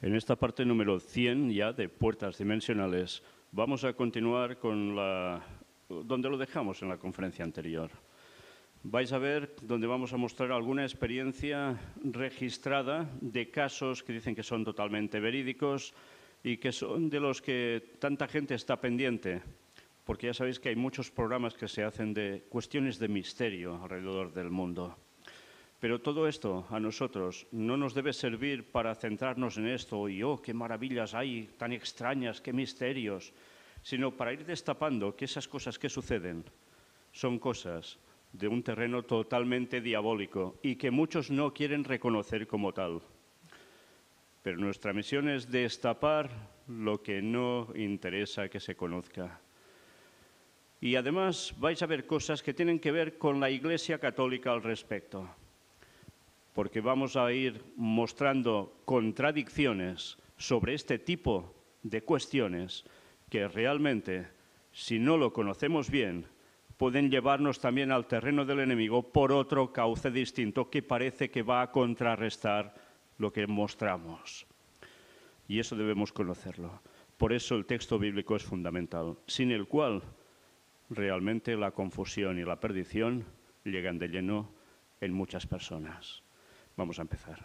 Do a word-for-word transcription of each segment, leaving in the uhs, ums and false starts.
En esta parte número cien ya de Puertas Dimensionales vamos a continuar con la, donde lo dejamos en la conferencia anterior. Vais a ver donde vamos a mostrar alguna experiencia registrada de casos que dicen que son totalmente verídicos y que son de los que tanta gente está pendiente, porque ya sabéis que hay muchos programas que se hacen de cuestiones de misterio alrededor del mundo. Pero todo esto a nosotros no nos debe servir para centrarnos en esto y, oh, qué maravillas hay, tan extrañas, qué misterios, sino para ir destapando que esas cosas que suceden son cosas de un terreno totalmente diabólico y que muchos no quieren reconocer como tal. Pero nuestra misión es destapar lo que no interesa que se conozca. Y además vais a ver cosas que tienen que ver con la Iglesia Católica al respecto, porque vamos a ir mostrando contradicciones sobre este tipo de cuestiones que realmente, si no lo conocemos bien, pueden llevarnos también al terreno del enemigo por otro cauce distinto que parece que va a contrarrestar lo que mostramos. Y eso debemos conocerlo. Por eso el texto bíblico es fundamental, sin el cual realmente la confusión y la perdición llegan de lleno en muchas personas. Vamos a empezar.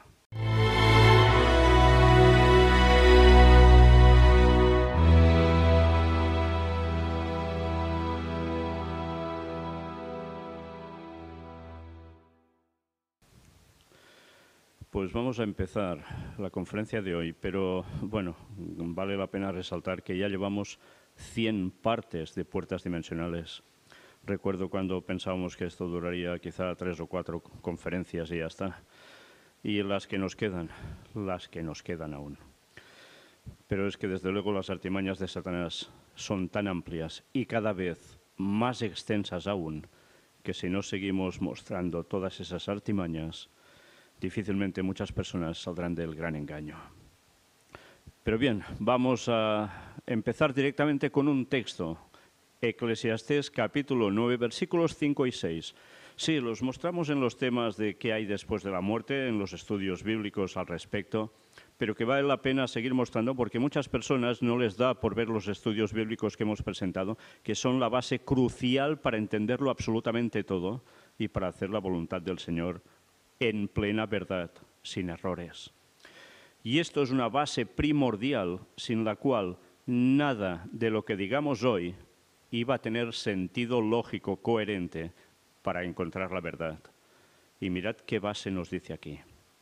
Pues vamos a empezar la conferencia de hoy, pero bueno, vale la pena resaltar que ya llevamos cien partes de Puertas Dimensionales. Recuerdo cuando pensábamos que esto duraría quizá tres o cuatro conferencias y ya está. Y las que nos quedan, las que nos quedan aún. Pero es que desde luego las artimañas de Satanás son tan amplias y cada vez más extensas aún, que si no seguimos mostrando todas esas artimañas, difícilmente muchas personas saldrán del gran engaño. Pero bien, vamos a empezar directamente con un texto. Eclesiastés capítulo nueve, versículos cinco y seis. Sí, los mostramos en los temas de qué hay después de la muerte, en los estudios bíblicos al respecto, pero que vale la pena seguir mostrando porque muchas personas no les da por ver los estudios bíblicos que hemos presentado, que son la base crucial para entenderlo absolutamente todo y para hacer la voluntad del Señor en plena verdad, sin errores. Y esto es una base primordial sin la cual nada de lo que digamos hoy iba a tener sentido lógico, coherente, para encontrar la verdad. Y mirad qué base nos dice aquí.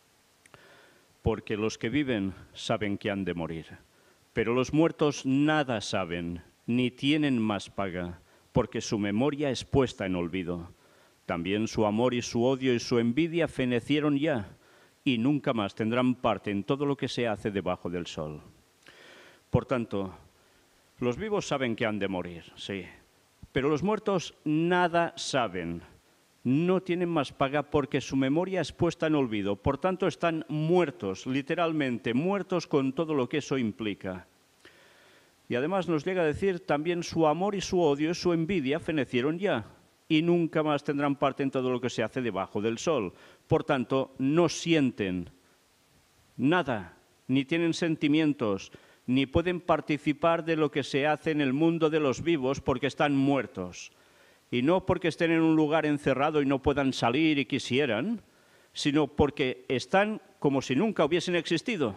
Porque los que viven saben que han de morir, pero los muertos nada saben, ni tienen más paga, porque su memoria es puesta en olvido. También su amor y su odio y su envidia fenecieron ya, y nunca más tendrán parte en todo lo que se hace debajo del sol. Por tanto, los vivos saben que han de morir, sí, pero los muertos nada saben, no tienen más paga porque su memoria es puesta en olvido. Por tanto, están muertos, literalmente muertos con todo lo que eso implica. Y además nos llega a decir también su amor y su odio y su envidia fenecieron ya y nunca más tendrán parte en todo lo que se hace debajo del sol. Por tanto, no sienten nada, ni tienen sentimientos, ni pueden participar de lo que se hace en el mundo de los vivos porque están muertos. Y no porque estén en un lugar encerrado y no puedan salir y quisieran, sino porque están como si nunca hubiesen existido.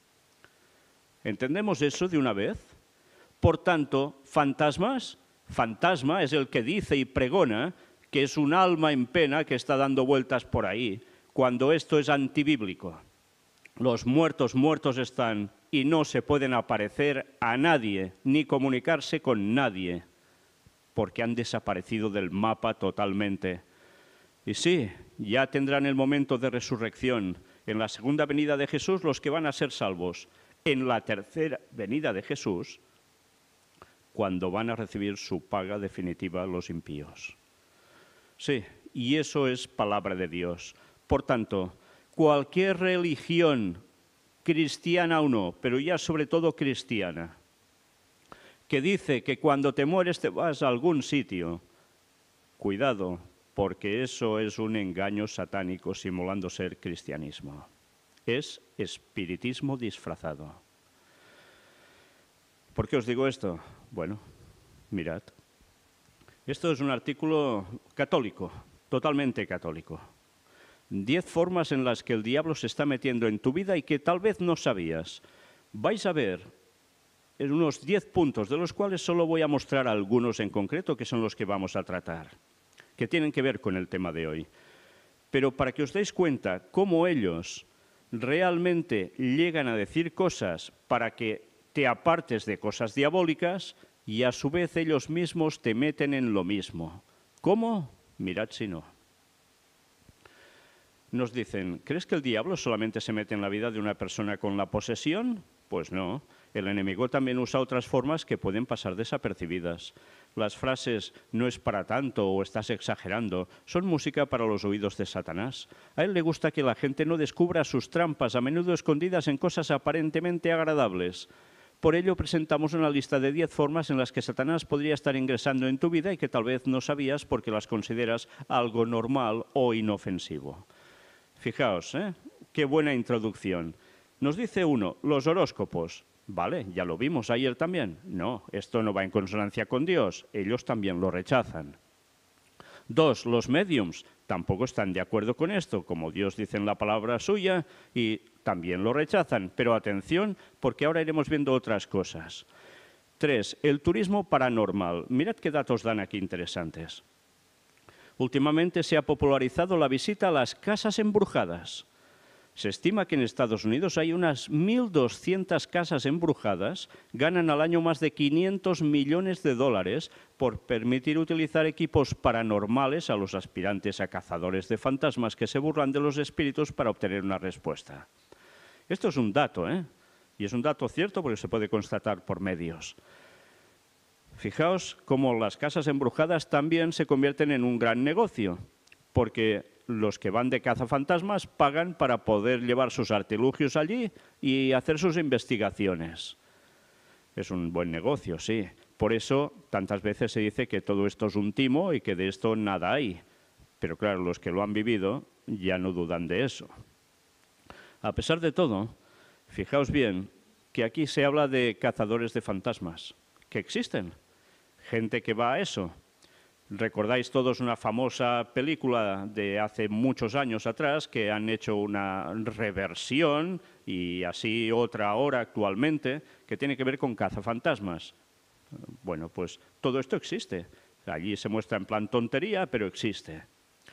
¿Entendemos eso de una vez? Por tanto, fantasmas, fantasma es el que dice y pregona que es un alma en pena que está dando vueltas por ahí, cuando esto es antibíblico. Los muertos muertos están y no se pueden aparecer a nadie ni comunicarse con nadie, porque han desaparecido del mapa totalmente. Y sí, ya tendrán el momento de resurrección. En la segunda venida de Jesús, los que van a ser salvos. En la tercera venida de Jesús, cuando van a recibir su paga definitiva los impíos. Sí, y eso es palabra de Dios. Por tanto, cualquier religión, cristiana o no, pero ya sobre todo cristiana, que dice que cuando te mueres te vas a algún sitio, cuidado, porque eso es un engaño satánico simulando ser cristianismo. Es espiritismo disfrazado. ¿Por qué os digo esto? Bueno, mirad. Esto es un artículo católico, totalmente católico. Diez formas en las que el diablo se está metiendo en tu vida y que tal vez no sabías. Vais a ver en unos diez puntos, de los cuales solo voy a mostrar algunos en concreto, que son los que vamos a tratar, que tienen que ver con el tema de hoy. Pero para que os deis cuenta cómo ellos realmente llegan a decir cosas para que te apartes de cosas diabólicas y a su vez ellos mismos te meten en lo mismo. ¿Cómo? Mirad si no. Nos dicen, ¿crees que el diablo solamente se mete en la vida de una persona con la posesión? Pues no. El enemigo también usa otras formas que pueden pasar desapercibidas. Las frases «no es para tanto» o «estás exagerando» son música para los oídos de Satanás. A él le gusta que la gente no descubra sus trampas, a menudo escondidas en cosas aparentemente agradables. Por ello presentamos una lista de diez formas en las que Satanás podría estar ingresando en tu vida y que tal vez no sabías porque las consideras algo normal o inofensivo. Fijaos, ¿eh? Qué buena introducción. Nos dice uno, los horóscopos. Vale, ya lo vimos ayer también. No, esto no va en consonancia con Dios. Ellos también lo rechazan. Dos, los médiums. Tampoco están de acuerdo con esto, como Dios dice en la palabra suya, y también lo rechazan. Pero atención, porque ahora iremos viendo otras cosas. Tres, el turismo paranormal. Mirad qué datos dan aquí interesantes. Últimamente se ha popularizado la visita a las casas embrujadas. Se estima que en Estados Unidos hay unas mil doscientas casas embrujadas, ganan al año más de quinientos millones de dólares por permitir utilizar equipos paranormales a los aspirantes a cazadores de fantasmas que se burlan de los espíritus para obtener una respuesta. Esto es un dato, ¿eh? Y es un dato cierto porque se puede constatar por medios. Fijaos cómo las casas embrujadas también se convierten en un gran negocio, porque los que van de cazafantasmas pagan para poder llevar sus artilugios allí y hacer sus investigaciones. Es un buen negocio, sí. Por eso tantas veces se dice que todo esto es un timo y que de esto nada hay. Pero claro, los que lo han vivido ya no dudan de eso. A pesar de todo, fijaos bien que aquí se habla de cazadores de fantasmas, que existen. Gente que va a eso. Recordáis todos una famosa película de hace muchos años atrás que han hecho una reversión y así otra ahora actualmente que tiene que ver con cazafantasmas. Bueno, pues todo esto existe. Allí se muestra en plan tontería, pero existe.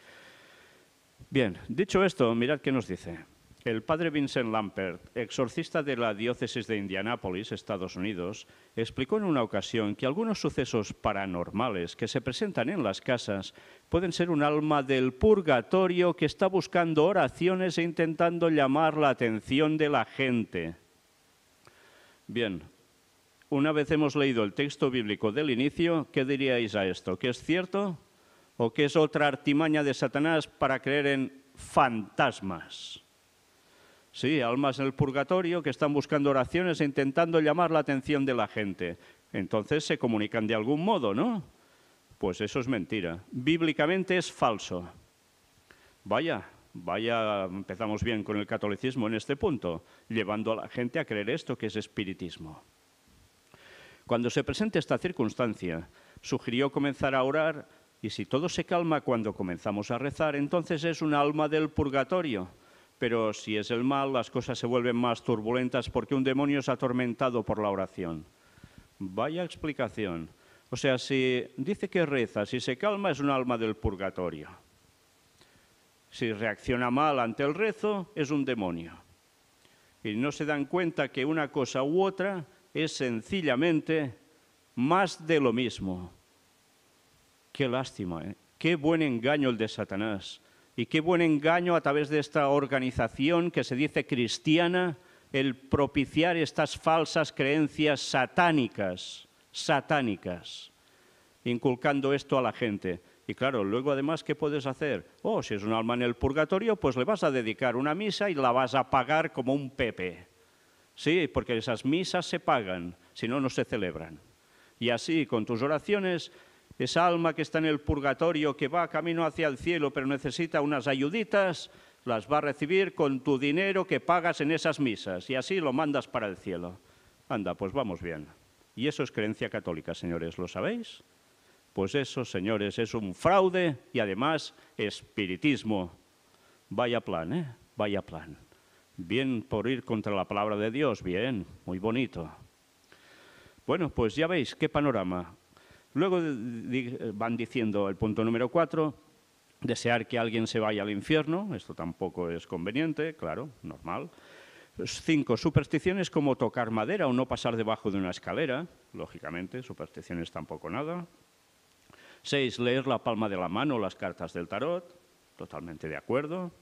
Bien, dicho esto, mirad qué nos dice. El padre Vincent Lampert, exorcista de la diócesis de Indianápolis, Estados Unidos, explicó en una ocasión que algunos sucesos paranormales que se presentan en las casas pueden ser un alma del purgatorio que está buscando oraciones e intentando llamar la atención de la gente. Bien, una vez hemos leído el texto bíblico del inicio, ¿qué diríais a esto? ¿Que es cierto o que es otra artimaña de Satanás para creer en fantasmas? Sí, almas en el purgatorio que están buscando oraciones e intentando llamar la atención de la gente. Entonces se comunican de algún modo, ¿no? Pues eso es mentira. Bíblicamente es falso. Vaya, vaya, empezamos bien con el catolicismo en este punto, llevando a la gente a creer esto que es espiritismo. Cuando se presente esta circunstancia, sugirió comenzar a orar y si todo se calma cuando comenzamos a rezar, entonces es un alma del purgatorio. Pero si es el mal, las cosas se vuelven más turbulentas porque un demonio es atormentado por la oración. Vaya explicación. O sea, si dice que reza, si se calma, es un alma del purgatorio. Si reacciona mal ante el rezo, es un demonio. Y no se dan cuenta que una cosa u otra es sencillamente más de lo mismo. Qué lástima, ¿eh? Qué buen engaño el de Satanás. Y qué buen engaño a través de esta organización que se dice cristiana, el propiciar estas falsas creencias satánicas, satánicas, inculcando esto a la gente. Y claro, luego además, ¿qué puedes hacer? Oh, si es un alma en el purgatorio, pues le vas a dedicar una misa y la vas a pagar como un pepe. Sí, porque esas misas se pagan, si no, no se celebran. Y así, con tus oraciones, esa alma que está en el purgatorio, que va camino hacia el cielo, pero necesita unas ayuditas, las va a recibir con tu dinero que pagas en esas misas y así lo mandas para el cielo. Anda, pues vamos bien. Y eso es creencia católica, señores, ¿lo sabéis? Pues eso, señores, es un fraude y además espiritismo. Vaya plan, ¿eh? Vaya plan. Bien por ir contra la palabra de Dios, bien, muy bonito. Bueno, pues ya veis qué panorama. Luego van diciendo el punto número cuatro, desear que alguien se vaya al infierno, esto tampoco es conveniente, claro, normal. Cinco, supersticiones como tocar madera o no pasar debajo de una escalera, lógicamente, supersticiones tampoco nada. Seis, leer la palma de la mano o las cartas del tarot, totalmente de acuerdo.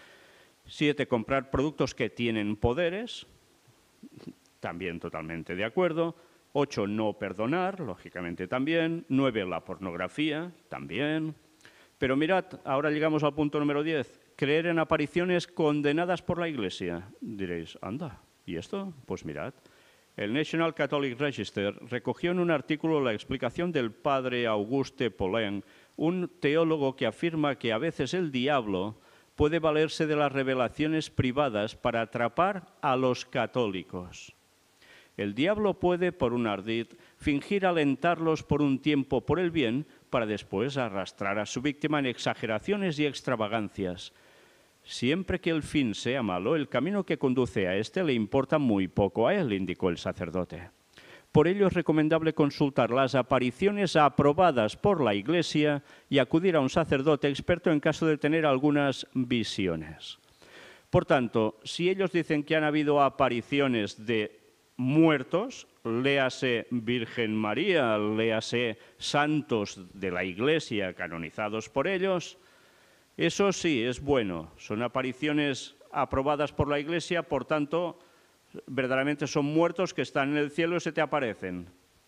Siete, comprar productos que tienen poderes, también totalmente de acuerdo. Ocho, no perdonar, lógicamente también. Nueve, la pornografía, también. Pero mirad, ahora llegamos al punto número diez. Creer en apariciones condenadas por la Iglesia. Diréis, anda, ¿y esto? Pues mirad. El National Catholic Register recogió en un artículo la explicación del padre Auguste Paulin, un teólogo que afirma que a veces el diablo puede valerse de las revelaciones privadas para atrapar a los católicos. El diablo puede, por un ardid, fingir alentarlos por un tiempo por el bien para después arrastrar a su víctima en exageraciones y extravagancias. Siempre que el fin sea malo, el camino que conduce a éste le importa muy poco a él, indicó el sacerdote. Por ello es recomendable consultar las apariciones aprobadas por la Iglesia y acudir a un sacerdote experto en caso de tener algunas visiones. Por tanto, si ellos dicen que han habido apariciones de muertos, léase Virgen María, léase santos de la Iglesia canonizados por ellos, eso sí es bueno, son apariciones aprobadas por la Iglesia, por tanto, verdaderamente son muertos que están en el cielo y se te aparecen.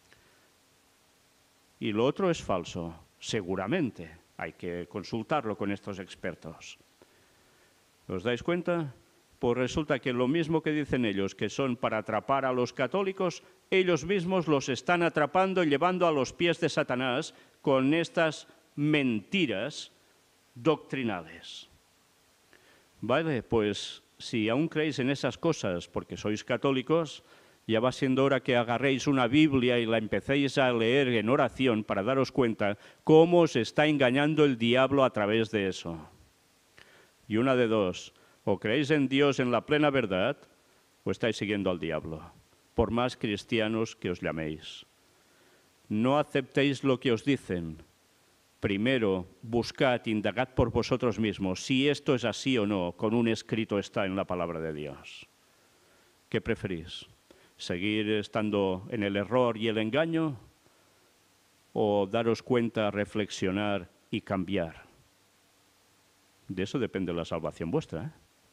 Y lo otro es falso, seguramente, hay que consultarlo con estos expertos. ¿Os dais cuenta? Pues resulta que lo mismo que dicen ellos, que son para atrapar a los católicos, ellos mismos los están atrapando y llevando a los pies de Satanás con estas mentiras doctrinales. Vale, pues si aún creéis en esas cosas porque sois católicos, ya va siendo hora que agarréis una Biblia y la empecéis a leer en oración para daros cuenta cómo os está engañando el diablo a través de eso. Y una de dos, o creéis en Dios en la plena verdad, o estáis siguiendo al diablo, por más cristianos que os llaméis. No aceptéis lo que os dicen. Primero, buscad, indagad por vosotros mismos si esto es así o no, con un escrito está en la palabra de Dios. ¿Qué preferís? ¿Seguir estando en el error y el engaño? ¿O daros cuenta, reflexionar y cambiar? De eso depende la salvación vuestra, ¿eh?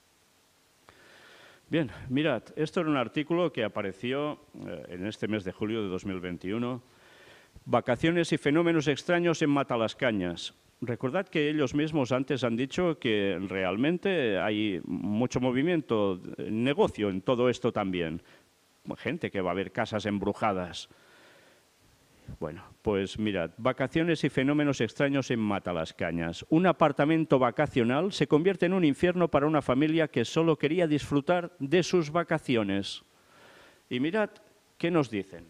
Bien, mirad, esto era un artículo que apareció eh, en este mes de julio de dos mil veintiuno. Vacaciones y fenómenos extraños en Matalascañas. Recordad que ellos mismos antes han dicho que realmente hay mucho movimiento, negocio en todo esto también. Gente que va a ver casas embrujadas. Bueno, pues mirad, vacaciones y fenómenos extraños en Matalascañas. Un apartamento vacacional se convierte en un infierno para una familia que solo quería disfrutar de sus vacaciones. Y mirad, ¿qué nos dicen?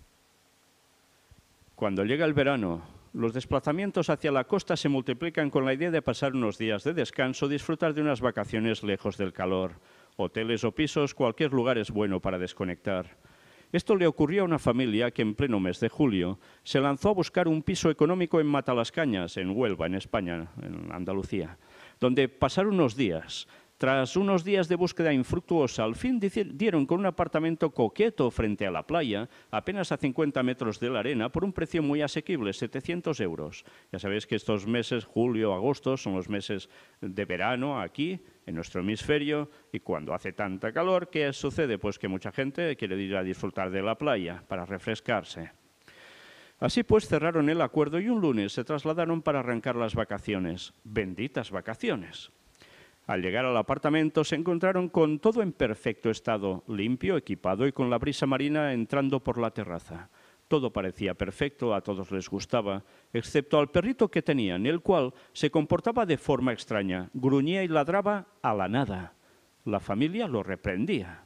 Cuando llega el verano, los desplazamientos hacia la costa se multiplican con la idea de pasar unos días de descanso, disfrutar de unas vacaciones lejos del calor. Hoteles o pisos, cualquier lugar es bueno para desconectar. Esto le ocurrió a una familia que en pleno mes de julio se lanzó a buscar un piso económico en Matalascañas, en Huelva, en España, en Andalucía, donde pasar unos días. Tras unos días de búsqueda infructuosa, al fin dieron con un apartamento coqueto frente a la playa, apenas a cincuenta metros de la arena, por un precio muy asequible, setecientos euros. Ya sabéis que estos meses, julio, agosto, son los meses de verano aquí, en nuestro hemisferio, y cuando hace tanta calor, ¿qué sucede? Pues que mucha gente quiere ir a disfrutar de la playa para refrescarse. Así pues, cerraron el acuerdo y un lunes se trasladaron para arrancar las vacaciones. Benditas vacaciones. Al llegar al apartamento se encontraron con todo en perfecto estado, limpio, equipado y con la brisa marina entrando por la terraza. Todo parecía perfecto, a todos les gustaba, excepto al perrito que tenían, el cual se comportaba de forma extraña, gruñía y ladraba a la nada. La familia lo reprendía.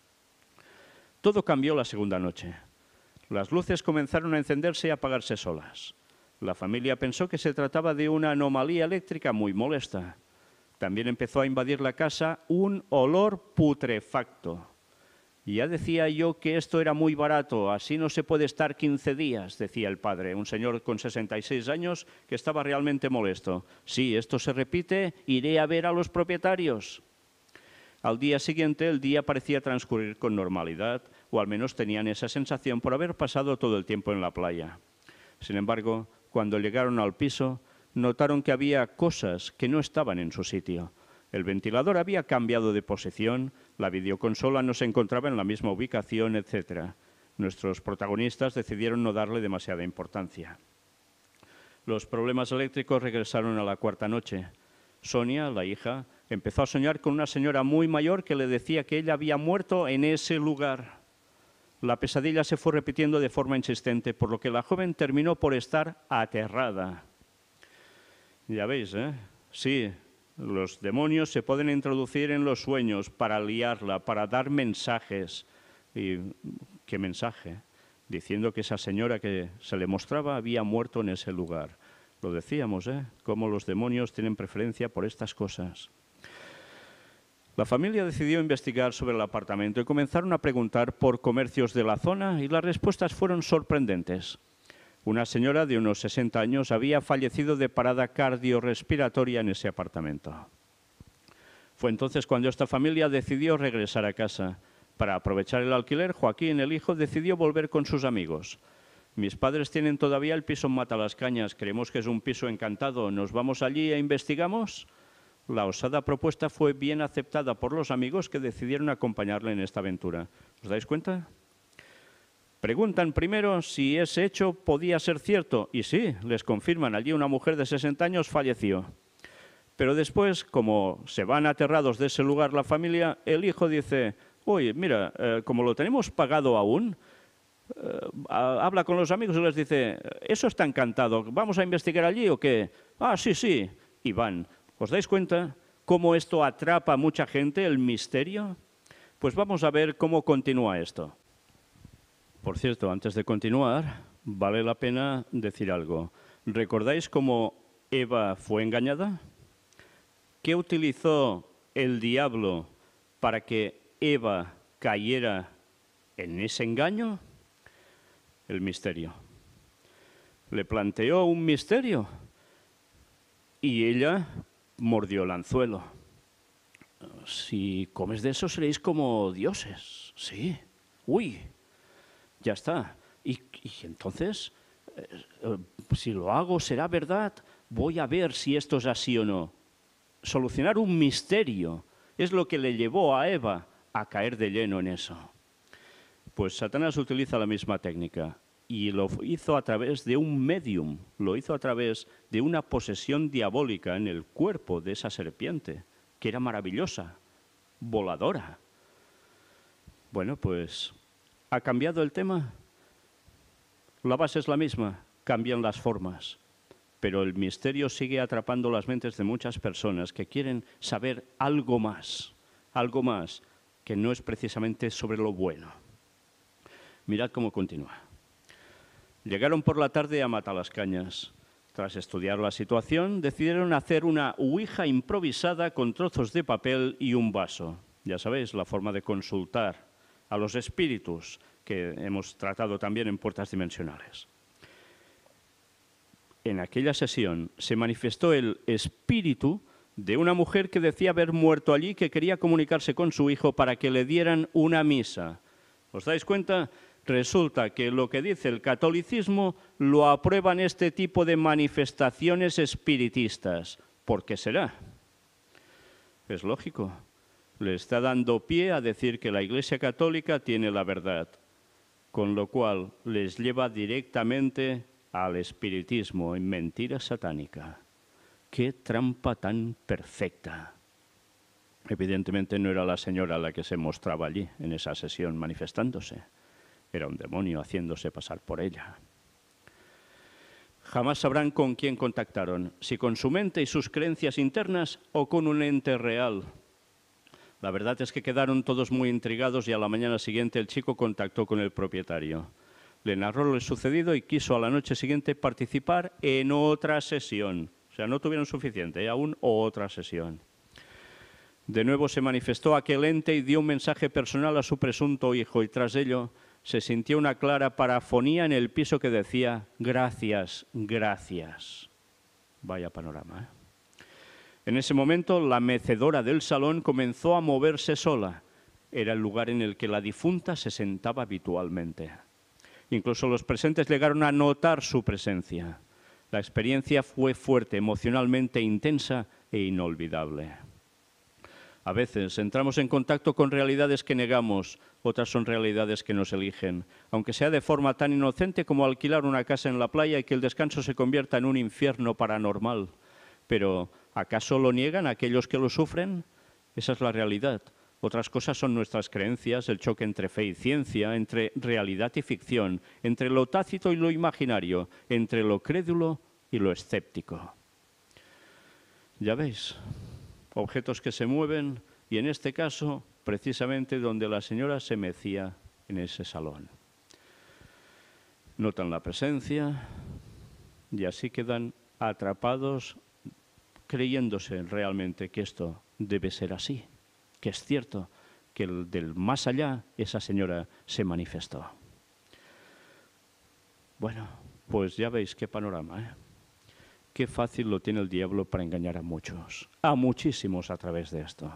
Todo cambió la segunda noche. Las luces comenzaron a encenderse y apagarse solas. La familia pensó que se trataba de una anomalía eléctrica muy molesta. También empezó a invadir la casa un olor putrefacto. Ya decía yo que esto era muy barato, así no se puede estar quince días, decía el padre, un señor con sesenta y seis años que estaba realmente molesto. Sí, esto se repite, iré a ver a los propietarios. Al día siguiente el día parecía transcurrir con normalidad, o al menos tenían esa sensación por haber pasado todo el tiempo en la playa. Sin embargo, cuando llegaron al piso, notaron que había cosas que no estaban en su sitio. El ventilador había cambiado de posición, la videoconsola no se encontraba en la misma ubicación, etcétera. Nuestros protagonistas decidieron no darle demasiada importancia. Los problemas eléctricos regresaron a la cuarta noche. Sonia, la hija, empezó a soñar con una señora muy mayor que le decía que ella había muerto en ese lugar. La pesadilla se fue repitiendo de forma insistente, por lo que la joven terminó por estar aterrada. Ya veis, ¿eh? Sí, los demonios se pueden introducir en los sueños para liarla, para dar mensajes. ¿Y qué mensaje? Diciendo que esa señora que se le mostraba había muerto en ese lugar. Lo decíamos, ¿eh? Cómo los demonios tienen preferencia por estas cosas. La familia decidió investigar sobre el apartamento y comenzaron a preguntar por comercios de la zona y las respuestas fueron sorprendentes. Una señora de unos sesenta años había fallecido de parada cardiorrespiratoria en ese apartamento. Fue entonces cuando esta familia decidió regresar a casa. Para aprovechar el alquiler, Joaquín, el hijo, decidió volver con sus amigos. Mis padres tienen todavía el piso en Matalascañas. Creemos que es un piso encantado. ¿Nos vamos allí e investigamos? La osada propuesta fue bien aceptada por los amigos que decidieron acompañarle en esta aventura. ¿Os dais cuenta? Preguntan primero si ese hecho podía ser cierto. Y sí, les confirman. Allí una mujer de sesenta años falleció. Pero después, como se van aterrados de ese lugar la familia, el hijo dice, oye, mira, eh, como lo tenemos pagado aún, eh, habla con los amigos y les dice, eso está encantado, ¿vamos a investigar allí o qué? Ah, sí, sí. Y van. ¿Os dais cuenta cómo esto atrapa a mucha gente, el misterio? Pues vamos a ver cómo continúa esto. Por cierto, antes de continuar, vale la pena decir algo. ¿Recordáis cómo Eva fue engañada? ¿Qué utilizó el diablo para que Eva cayera en ese engaño? El misterio. Le planteó un misterio y ella mordió el anzuelo. Si comes de eso seréis como dioses. Sí. Uy. Ya está. Y, y entonces, eh, eh, si lo hago, ¿será verdad? Voy a ver si esto es así o no. Solucionar un misterio es lo que le llevó a Eva a caer de lleno en eso. Pues Satanás utiliza la misma técnica y lo hizo a través de un medium, lo hizo a través de una posesión diabólica en el cuerpo de esa serpiente, que era maravillosa, voladora. Bueno, pues ¿ha cambiado el tema? La base es la misma, cambian las formas. Pero el misterio sigue atrapando las mentes de muchas personas que quieren saber algo más, algo más que no es precisamente sobre lo bueno. Mirad cómo continúa. Llegaron por la tarde a Matalascañas. Tras estudiar la situación, decidieron hacer una ouija improvisada con trozos de papel y un vaso. Ya sabéis, la forma de consultar a los espíritus que hemos tratado también en Puertas Dimensionales. En aquella sesión se manifestó el espíritu de una mujer que decía haber muerto allí, que quería comunicarse con su hijo para que le dieran una misa. ¿Os dais cuenta? Resulta que lo que dice el catolicismo lo aprueban este tipo de manifestaciones espiritistas. ¿Por qué será? Es lógico. Le está dando pie a decir que la Iglesia Católica tiene la verdad, con lo cual les lleva directamente al espiritismo en mentira satánica. ¡Qué trampa tan perfecta! Evidentemente no era la señora la que se mostraba allí en esa sesión manifestándose. Era un demonio haciéndose pasar por ella. Jamás sabrán con quién contactaron, si con su mente y sus creencias internas o con un ente real. La verdad es que quedaron todos muy intrigados y a la mañana siguiente el chico contactó con el propietario. Le narró lo sucedido y quiso a la noche siguiente participar en otra sesión. O sea, no tuvieron suficiente, ¿eh? Aún otra sesión. De nuevo se manifestó aquel ente y dio un mensaje personal a su presunto hijo y tras ello se sintió una clara parafonía en el piso que decía «Gracias, gracias». Vaya panorama, ¿eh? En ese momento la mecedora del salón comenzó a moverse sola. Era el lugar en el que la difunta se sentaba habitualmente. Incluso los presentes llegaron a notar su presencia. La experiencia fue fuerte, emocionalmente intensa e inolvidable. A veces entramos en contacto con realidades que negamos, otras son realidades que nos eligen, aunque sea de forma tan inocente como alquilar una casa en la playa y que el descanso se convierta en un infierno paranormal. Pero, ¿acaso lo niegan aquellos que lo sufren? Esa es la realidad. Otras cosas son nuestras creencias, el choque entre fe y ciencia, entre realidad y ficción, entre lo tácito y lo imaginario, entre lo crédulo y lo escéptico. Ya veis, objetos que se mueven y en este caso, precisamente donde la señora se mecía en ese salón. Notan la presencia y así quedan atrapados creyéndose realmente que esto debe ser así, que es cierto, que el del más allá esa señora se manifestó. Bueno, pues ya veis qué panorama, ¿eh? Qué fácil lo tiene el diablo para engañar a muchos, a muchísimos a través de esto.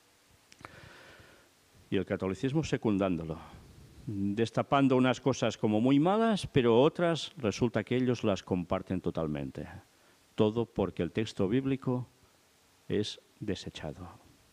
Y el catolicismo secundándolo, destapando unas cosas como muy malas, pero otras resulta que ellos las comparten totalmente. Todo porque el texto bíblico es desechado.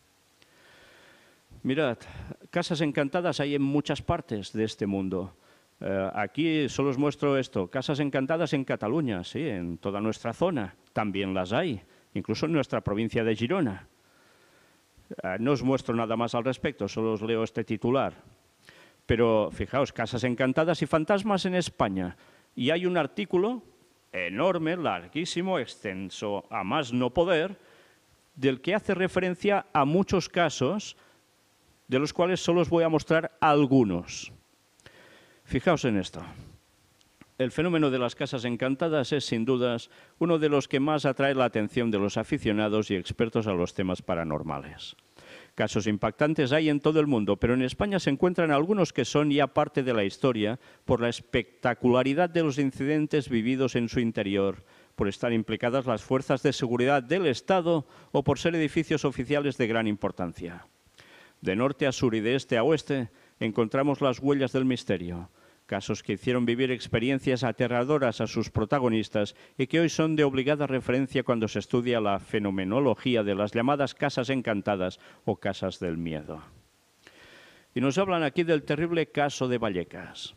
Mirad, casas encantadas hay en muchas partes de este mundo. Eh, aquí solo os muestro esto, casas encantadas en Cataluña, sí, en toda nuestra zona, también las hay, incluso en nuestra provincia de Girona. Eh, no os muestro nada más al respecto, solo os leo este titular. Pero fijaos, casas encantadas y fantasmas en España. Y hay un artículo enorme, larguísimo, extenso, a más no poder, del que hace referencia a muchos casos, de los cuales solo os voy a mostrar algunos. Fijaos en esto. El fenómeno de las casas encantadas es, sin dudas, uno de los que más atrae la atención de los aficionados y expertos a los temas paranormales. Casos impactantes hay en todo el mundo, pero en España se encuentran algunos que son ya parte de la historia por la espectacularidad de los incidentes vividos en su interior, por estar implicadas las fuerzas de seguridad del Estado o por ser edificios oficiales de gran importancia. De norte a sur y de este a oeste encontramos las huellas del misterio, casos que hicieron vivir experiencias aterradoras a sus protagonistas y que hoy son de obligada referencia cuando se estudia la fenomenología de las llamadas casas encantadas o casas del miedo. Y nos hablan aquí del terrible caso de Vallecas.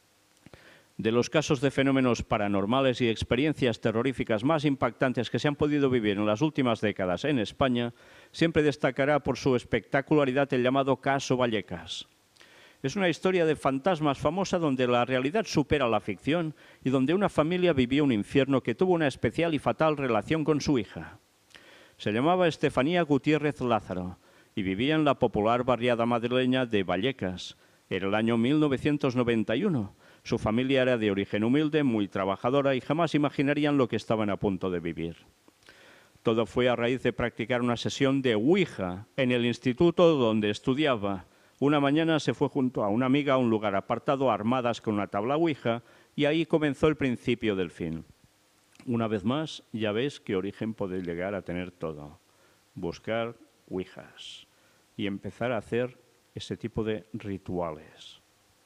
De los casos de fenómenos paranormales y experiencias terroríficas más impactantes que se han podido vivir en las últimas décadas en España, siempre destacará por su espectacularidad el llamado caso Vallecas. Es una historia de fantasmas famosa donde la realidad supera la ficción y donde una familia vivió un infierno que tuvo una especial y fatal relación con su hija. Se llamaba Estefanía Gutiérrez Lázaro y vivía en la popular barriada madrileña de Vallecas. Era el año mil novecientos noventa y uno. Su familia era de origen humilde, muy trabajadora y jamás imaginarían lo que estaban a punto de vivir. Todo fue a raíz de practicar una sesión de Ouija en el instituto donde estudiaba. Una mañana se fue junto a una amiga a un lugar apartado, armadas con una tabla Ouija, y ahí comenzó el principio del fin. Una vez más, ya ves qué origen puede llegar a tener todo. Buscar Ouijas y empezar a hacer ese tipo de rituales.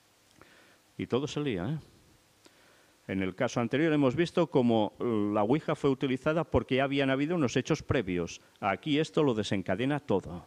Y todo se lía, ¿eh? En el caso anterior hemos visto cómo la Ouija fue utilizada porque ya habían habido unos hechos previos. Aquí esto lo desencadena todo.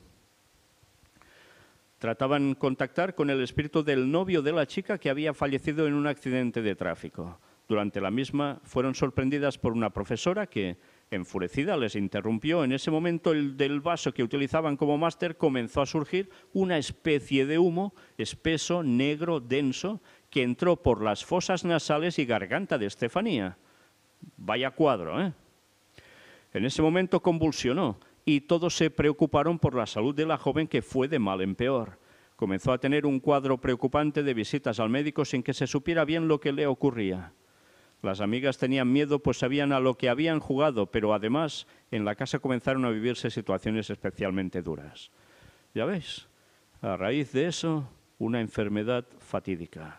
Trataban contactar con el espíritu del novio de la chica que había fallecido en un accidente de tráfico. Durante la misma fueron sorprendidas por una profesora que, enfurecida, les interrumpió. En ese momento el del vaso que utilizaban como máster comenzó a surgir una especie de humo espeso, negro, denso, que entró por las fosas nasales y garganta de Estefanía. Vaya cuadro, ¿eh? En ese momento convulsionó y todos se preocuparon por la salud de la joven, que fue de mal en peor. Comenzó a tener un cuadro preocupante de visitas al médico sin que se supiera bien lo que le ocurría. Las amigas tenían miedo, pues sabían a lo que habían jugado, pero además en la casa comenzaron a vivirse situaciones especialmente duras. Ya veis, a raíz de eso, una enfermedad fatídica.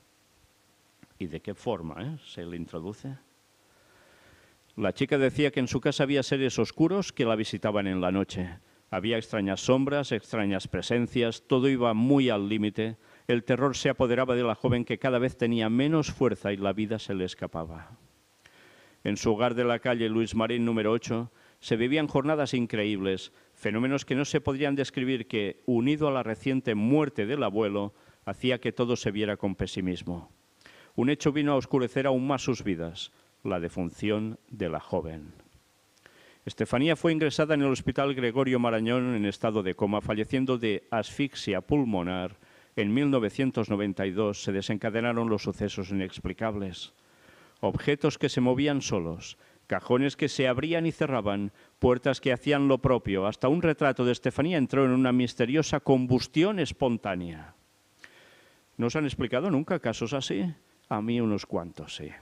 ¿Y de qué forma eh, se le introduce? La chica decía que en su casa había seres oscuros que la visitaban en la noche. Había extrañas sombras, extrañas presencias, todo iba muy al límite. El terror se apoderaba de la joven, que cada vez tenía menos fuerza y la vida se le escapaba. En su hogar de la calle Luis Marín número ocho se vivían jornadas increíbles, fenómenos que no se podrían describir, que, unido a la reciente muerte del abuelo, hacía que todo se viera con pesimismo. Un hecho vino a oscurecer aún más sus vidas: la defunción de la joven. Estefanía fue ingresada en el Hospital Gregorio Marañón en estado de coma, falleciendo de asfixia pulmonar. En mil novecientos noventa y dos se desencadenaron los sucesos inexplicables. Objetos que se movían solos, cajones que se abrían y cerraban, puertas que hacían lo propio. Hasta un retrato de Estefanía entró en una misteriosa combustión espontánea. ¿No os han explicado nunca casos así? A mí unos cuantos, sí.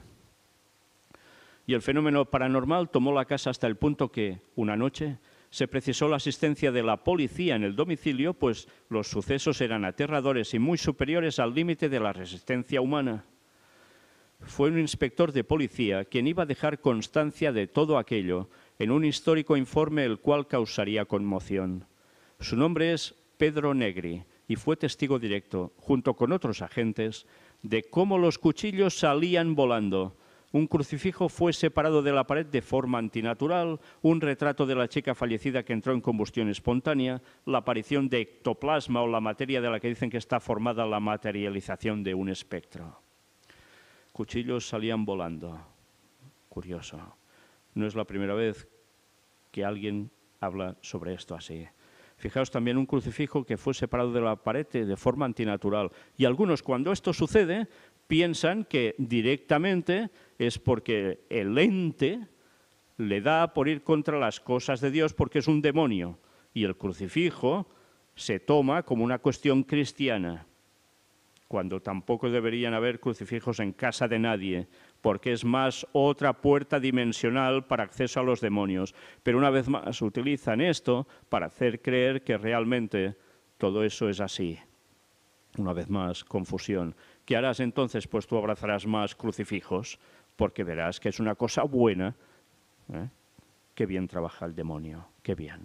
Y el fenómeno paranormal tomó la casa hasta el punto que, una noche, se precisó la asistencia de la policía en el domicilio, pues los sucesos eran aterradores y muy superiores al límite de la resistencia humana. Fue un inspector de policía quien iba a dejar constancia de todo aquello en un histórico informe, el cual causaría conmoción. Su nombre es Pedro Negri y fue testigo directo, junto con otros agentes, de cómo los cuchillos salían volando. Un crucifijo fue separado de la pared de forma antinatural, un retrato de la chica fallecida que entró en combustión espontánea, la aparición de ectoplasma, o la materia de la que dicen que está formada la materialización de un espectro. Cuchillos salían volando. Curioso. No es la primera vez que alguien habla sobre esto así. Fijaos también un crucifijo que fue separado de la pared de forma antinatural. Y algunos, cuando esto sucede, piensan que directamente es porque el ente le da por ir contra las cosas de Dios, porque es un demonio. Y el crucifijo se toma como una cuestión cristiana, cuando tampoco deberían haber crucifijos en casa de nadie, porque es más otra puerta dimensional para acceso a los demonios. Pero una vez más utilizan esto para hacer creer que realmente todo eso es así. Una vez más, confusión. ¿Qué harás entonces? Pues tú abrazarás más crucifijos, porque verás que es una cosa buena. ¿eh? Qué bien trabaja el demonio, qué bien.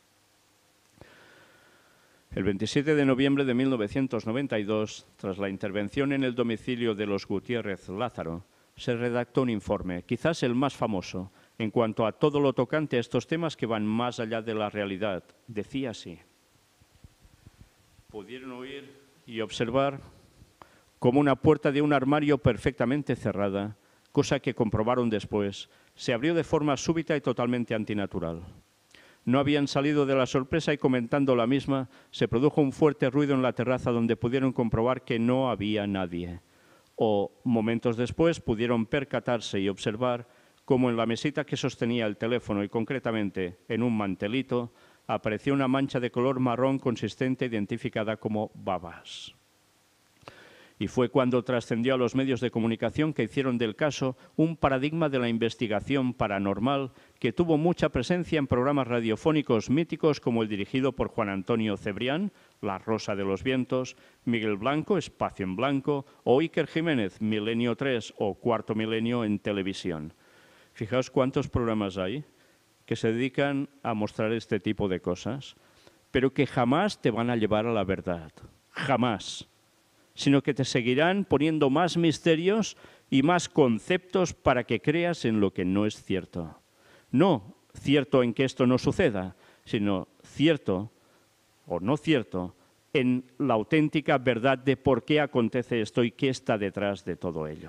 El veintisiete de noviembre de mil novecientos noventa y dos, tras la intervención en el domicilio de los Gutiérrez Lázaro, se redactó un informe, quizás el más famoso, en cuanto a todo lo tocante a estos temas que van más allá de la realidad. Decía así: pudieron oír y observar como una puerta de un armario perfectamente cerrada, cosa que comprobaron después, se abrió de forma súbita y totalmente antinatural. No habían salido de la sorpresa y, comentando la misma, se produjo un fuerte ruido en la terraza, donde pudieron comprobar que no había nadie. O, momentos después, pudieron percatarse y observar cómo en la mesita que sostenía el teléfono, y concretamente en un mantelito, apareció una mancha de color marrón consistente identificada como babas. Y fue cuando trascendió a los medios de comunicación, que hicieron del caso un paradigma de la investigación paranormal, que tuvo mucha presencia en programas radiofónicos míticos como el dirigido por Juan Antonio Cebrián, La Rosa de los Vientos, Miguel Blanco, Espacio en Blanco, o Iker Jiménez, Milenio tres o Cuarto Milenio en televisión. Fijaos cuántos programas hay que se dedican a mostrar este tipo de cosas, pero que jamás te van a llevar a la verdad, jamás, sino que te seguirán poniendo más misterios y más conceptos para que creas en lo que no es cierto. No cierto en que esto no suceda, sino cierto o no cierto en la auténtica verdad de por qué acontece esto y qué está detrás de todo ello.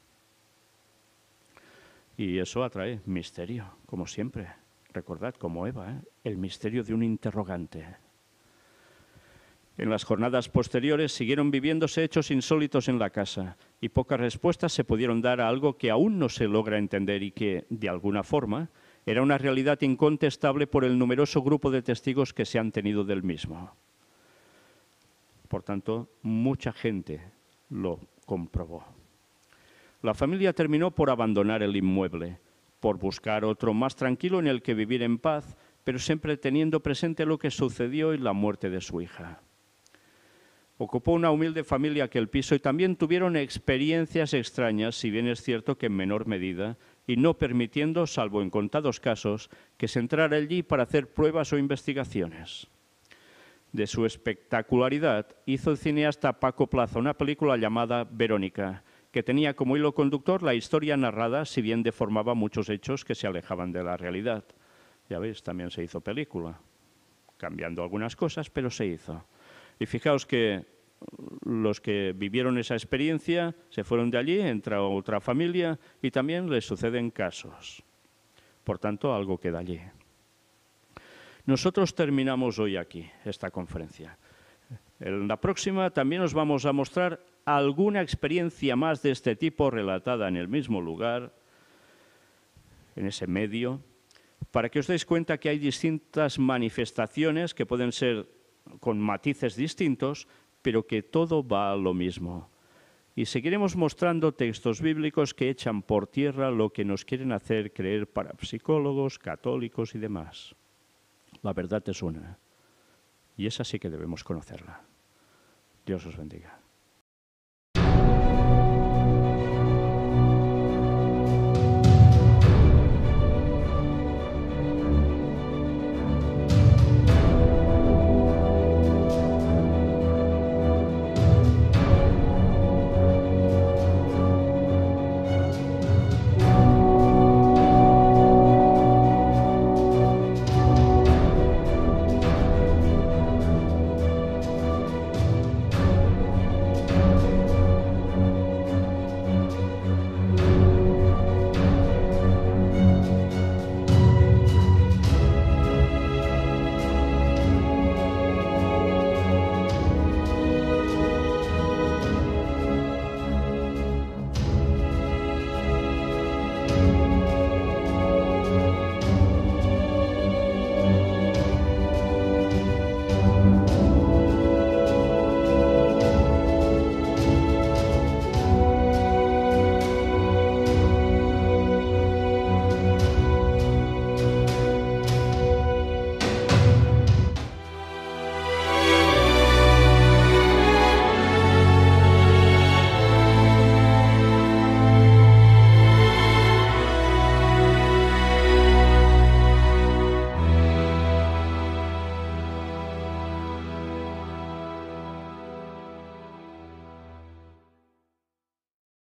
Y eso atrae misterio, como siempre. Recordad, como Eva, ¿eh? el misterio de un interrogante. En las jornadas posteriores siguieron viviéndose hechos insólitos en la casa y pocas respuestas se pudieron dar a algo que aún no se logra entender y que, de alguna forma, era una realidad incontestable por el numeroso grupo de testigos que se han tenido del mismo. Por tanto, mucha gente lo comprobó. La familia terminó por abandonar el inmueble, por buscar otro más tranquilo en el que vivir en paz, pero siempre teniendo presente lo que sucedió y la muerte de su hija. Ocupó una humilde familia aquel piso y también tuvieron experiencias extrañas, si bien es cierto que en menor medida, y no permitiendo, salvo en contados casos, que se entrara allí para hacer pruebas o investigaciones. De su espectacularidad hizo el cineasta Paco Plaza una película llamada Verónica, que tenía como hilo conductor la historia narrada, si bien deformaba muchos hechos que se alejaban de la realidad. Ya veis, también se hizo película, cambiando algunas cosas, pero se hizo. Y fijaos que los que vivieron esa experiencia se fueron de allí, entra otra familia y también les suceden casos. Por tanto, algo queda allí. Nosotros terminamos hoy aquí esta conferencia. En la próxima también os vamos a mostrar alguna experiencia más de este tipo relatada en el mismo lugar, en ese medio, para que os deis cuenta que hay distintas manifestaciones que pueden ser con matices distintos, pero que todo va a lo mismo. Y seguiremos mostrando textos bíblicos que echan por tierra lo que nos quieren hacer creer parapsicólogos, católicos y demás. La verdad es una, y esa sí que debemos conocerla. Dios os bendiga.